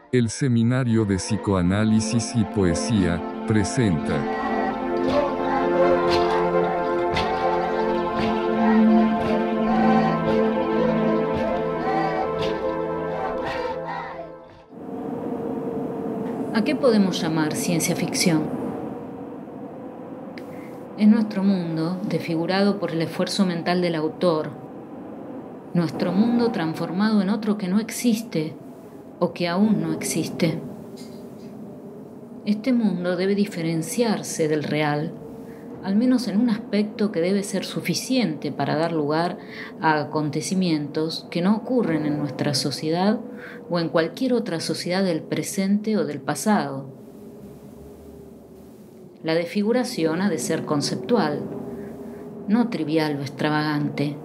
El Seminario de Psicoanálisis y Poesía presenta ¿A qué podemos llamar ciencia ficción? Es nuestro mundo, desfigurado por el esfuerzo mental del autor, nuestro mundo transformado en otro que no existe o que aún no existe. Este mundo debe diferenciarse del real, al menos en un aspecto que debe ser suficiente para dar lugar a acontecimientos que no ocurren en nuestra sociedad o en cualquier otra sociedad del presente o del pasado. La desfiguración ha de ser conceptual, no trivial o extravagante.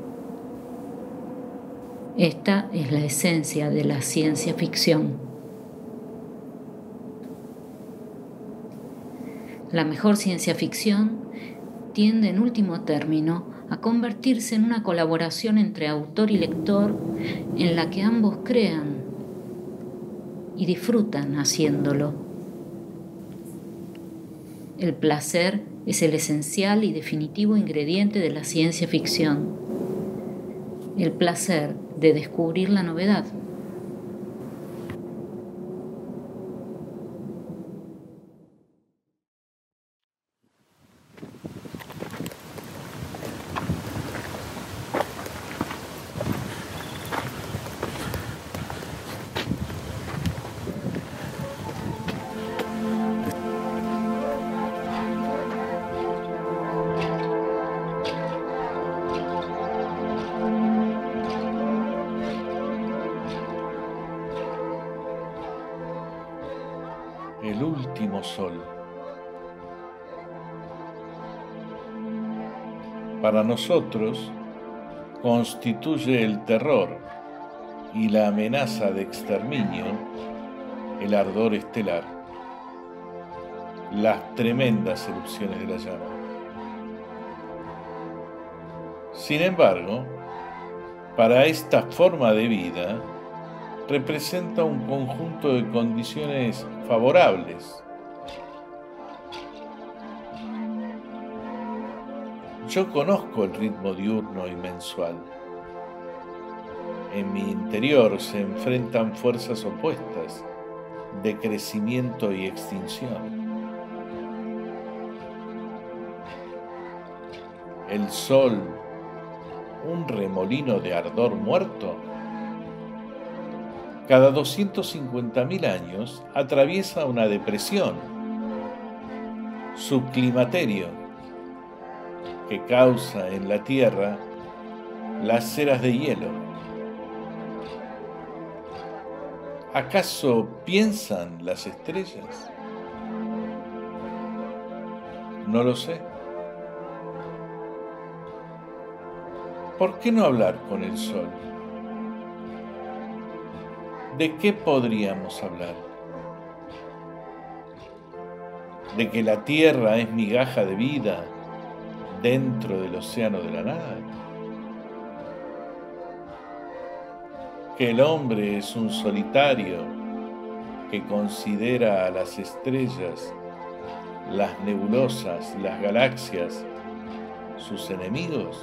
Esta es la esencia de la ciencia ficción. La mejor ciencia ficción tiende en último término a convertirse en una colaboración entre autor y lector en la que ambos crean y disfrutan haciéndolo. El placer es el esencial y definitivo ingrediente de la ciencia ficción. El placer de descubrir la novedad. El último sol. Para nosotros constituye el terror y la amenaza de exterminio el ardor estelar, las tremendas erupciones de la llama. Sin embargo, para esta forma de vida representa un conjunto de condiciones favorables. Yo conozco el ritmo diurno y mensual. En mi interior se enfrentan fuerzas opuestas de crecimiento y extinción. El sol, un remolino de ardor muerto, cada 250.000 años atraviesa una depresión, su climaterio, que causa en la Tierra las eras de hielo. ¿Acaso piensan las estrellas? No lo sé. ¿Por qué no hablar con el sol? ¿De qué podríamos hablar? ¿De que la Tierra es migaja de vida dentro del océano de la nada? ¿Que el hombre es un solitario que considera a las estrellas, las nebulosas, las galaxias, sus enemigos?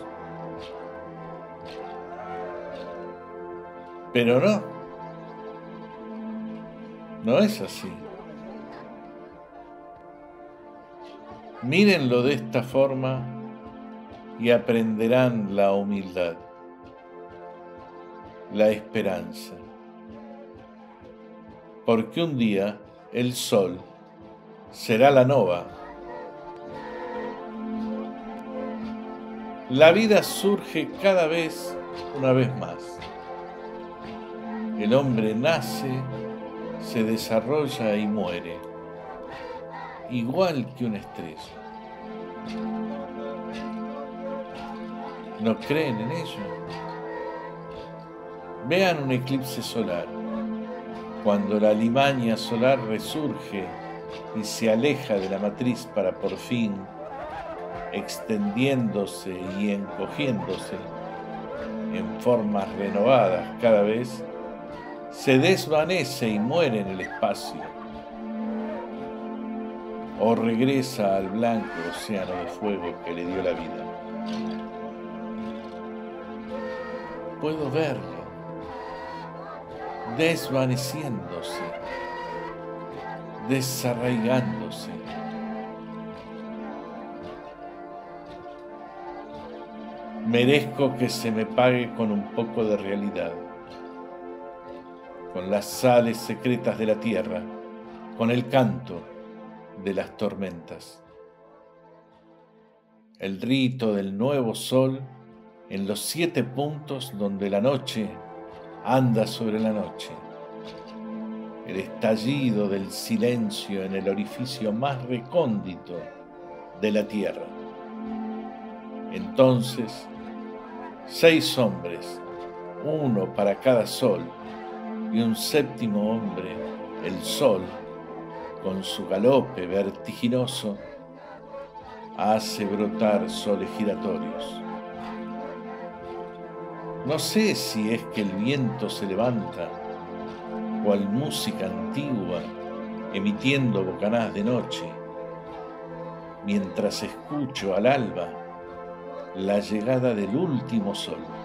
Pero no es así. Mírenlo de esta forma y aprenderán la humildad, la esperanza. Porque un día el sol será la nova. La vida surge cada vez una vez más. El hombre nace, se desarrolla y muere, igual que una estrella. ¿No creen en ello? Vean un eclipse solar, cuando la alimaña solar resurge y se aleja de la matriz para por fin, extendiéndose y encogiéndose en formas renovadas cada vez, se desvanece y muere en el espacio, o regresa al blanco océano de fuego que le dio la vida. Puedo verlo desvaneciéndose, desarraigándose. Merezco que se me pague con un poco de realidad, con las sales secretas de la tierra, con el canto de las tormentas. El rito del nuevo sol en los 7 puntos donde la noche anda sobre la noche. El estallido del silencio en el orificio más recóndito de la tierra. Entonces, 6 hombres, uno para cada sol, y un 7º hombre, el sol, con su galope vertiginoso, hace brotar soles giratorios. No sé si es que el viento se levanta, cual música antigua, emitiendo bocanadas de noche, mientras escucho al alba la llegada del último sol.